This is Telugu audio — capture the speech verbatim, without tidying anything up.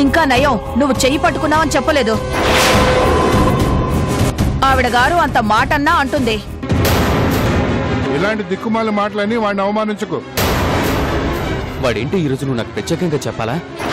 ఇంకా నయం నువ్వు చెయ్యి పట్టుకున్నావని చెప్పలేదు. ఆవిడ గారు అంత మాటన్నా అంటుంది. ఇలాంటి దిక్కుమాల మాటలని వాడిని అవమానించుకో. వాడేంటి ఈరోజు నువ్వు నాకు ప్రత్యేకంగా చెప్పాలా?